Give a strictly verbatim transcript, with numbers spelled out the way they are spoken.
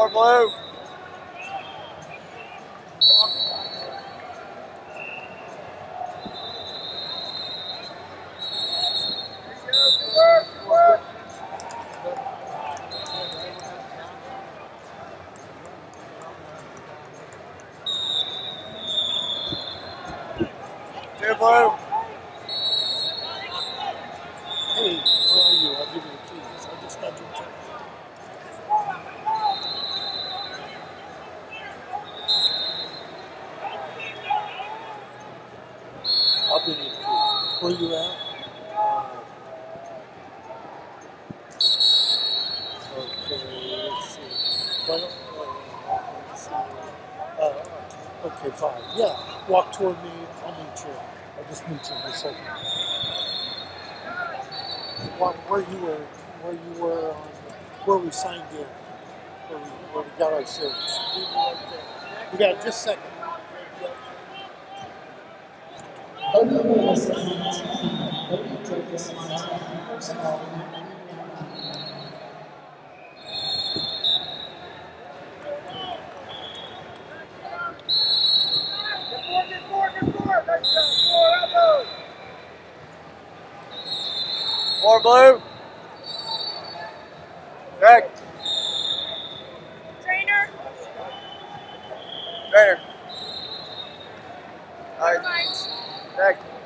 More blue. Two blue. Hey, where are you? I'll give you the keys. I just got your text. I'll bring you the keys. Where you at? Uh, okay, let's see. Why don't, uh, let's see. Uh, okay, fine. Yeah, walk toward me. I'll meet you. I'll just meet you in a second. Where, where you were, where you were on, where we signed in, where we, where we got our shirts. We got just a second. Odie Davis Montana. Odie Davis Montana. First of all, More blue. Back. Trainer. Trainer. Nice. Back.